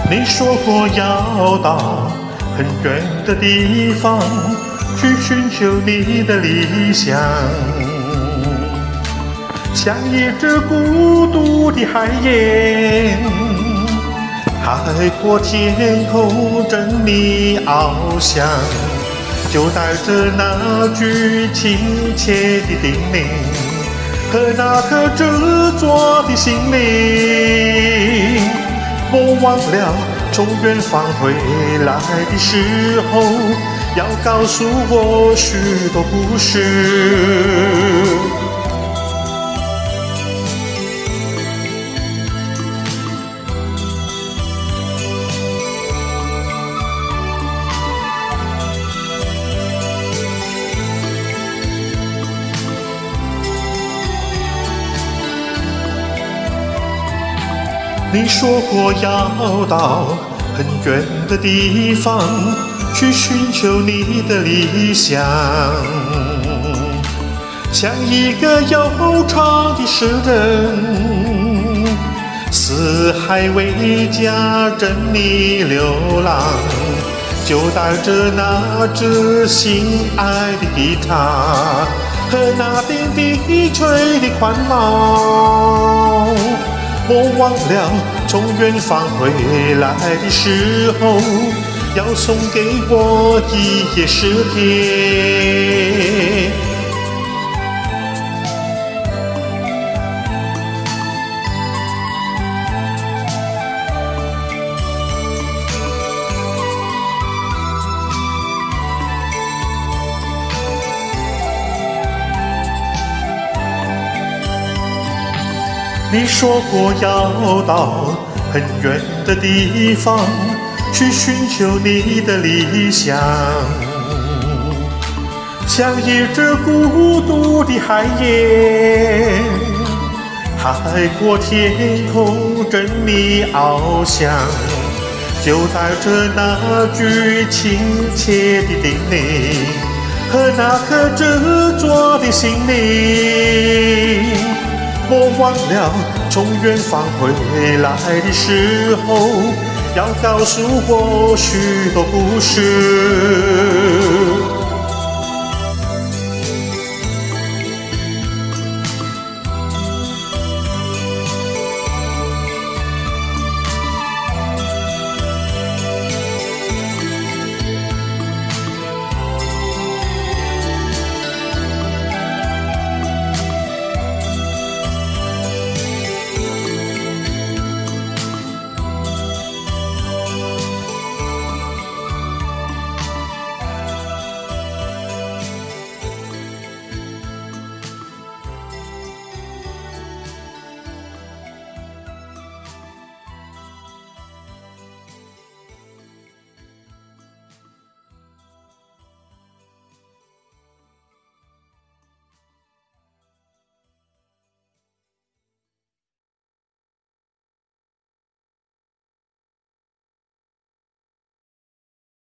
你说过要到很远的地方去寻求你的理想，像一只孤独的海燕，海阔天空真你翱翔，就带着那句亲切的叮咛和那颗执着的心灵。莫忘了从远方回来的时候，要告诉我许多故事。你说过要到很远的地方去寻求你的理想，像一个悠长的诗人，四海为家任你流浪，就带着那支心爱的吉他和那点滴吹的宽帽。莫忘了从远方回来的时候，要送给我一页诗帖。你说过要到很远的地方去寻求你的理想，像一只孤独的海燕，海阔天空任你翱翔，就带着那句亲切的叮咛和那颗执着的心灵。莫忘了从远方回来的时候，要告诉我许多故事。